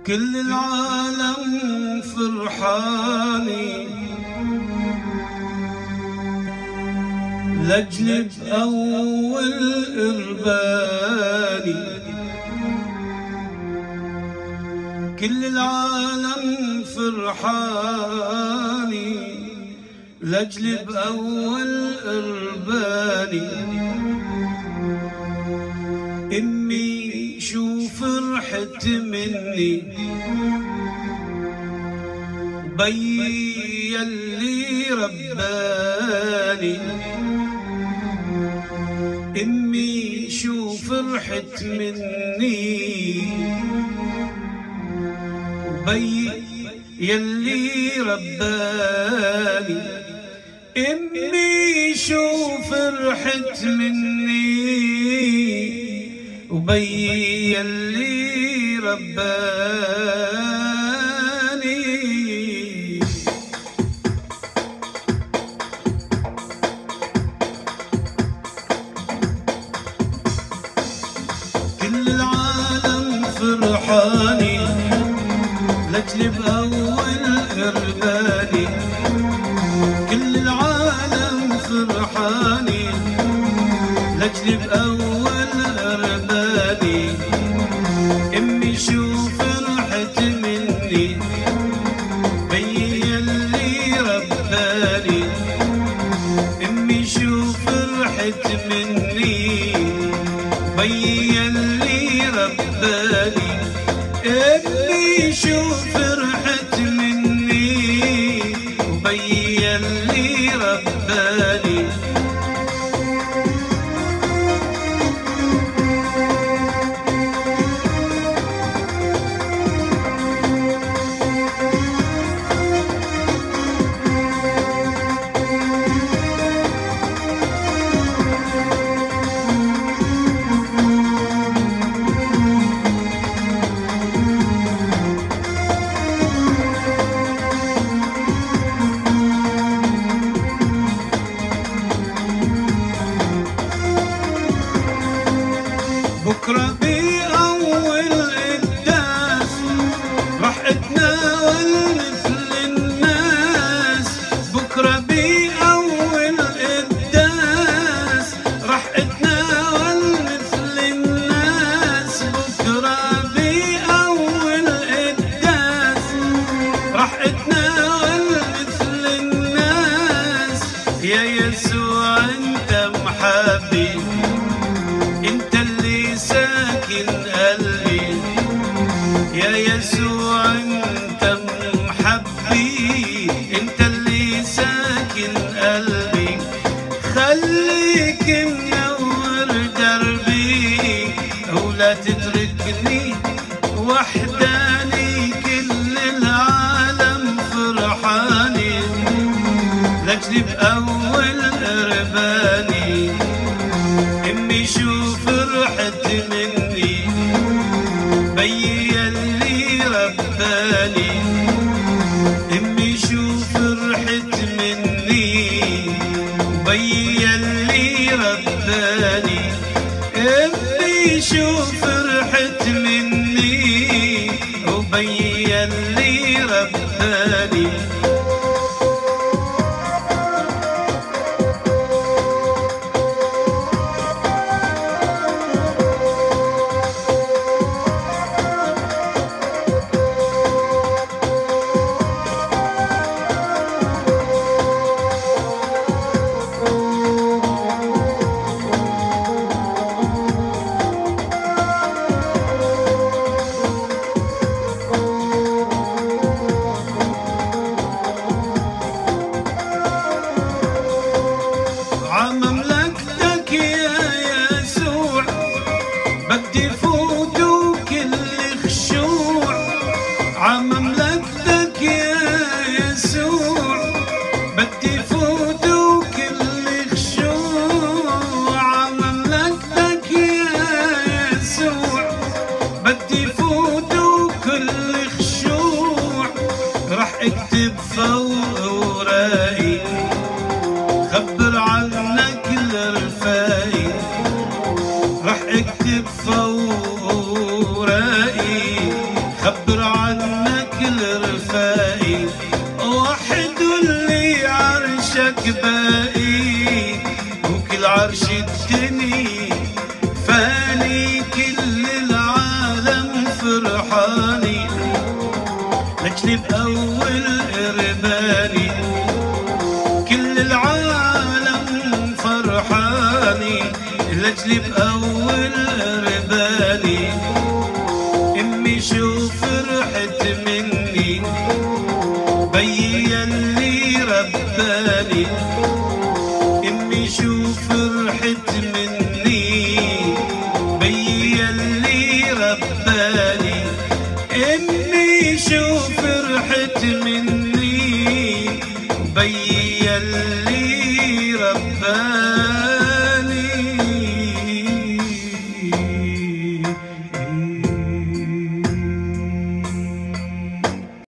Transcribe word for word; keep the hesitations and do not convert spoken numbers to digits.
كل العالم فرحاني لأجل بأول إرباني. كل العالم فرحاني لأجل بأول إرباني. أمي شو فرحت مني بي يلي رباني. أمي شو فرحت مني بي يلي رباني. أمي شو فرحت مني وبي يلي رباني. كل العالم فرحاني لأجل بأول إرباني. كل العالم فرحاني لأجل بأول إرباني. أمي شو فرحت مني بي يلي رباني. أمي شو فرحت مني بي يلي رباني. أمي شو فرحت مني وبي يلي رباني. بكرة بأول قداس راح اتناول مثل الناس. بكرة بأول قداس راح اتناول مثل الناس. بكرة بأول قداس راح اتناول مثل الناس. يا يسوع انت محبي، انت اللي ساكن قلبي. يا يسوع انت محبي، انت اللي ساكن قلبي. خليك منور دربي ولا تتركني وحداني. كل العالم فرحاني لأجل بأول إرباني. أمي شو فرحت مني بي يلي رباني. أمي شو فرحت مني بي يلي رباني. أمي شو فرحت مني وبي يلي رباني. عرشك باقي وكل عرش الدني فاني كل العالم فرحاني لجلي بأول إرباني كل العالم فرحاني لجلي بأول إرباني امي شو فرحت مني بيي يلي رباني امي شو فرحت مني بيي يلي رباني امي شو فرحت مني بيي يلي رباني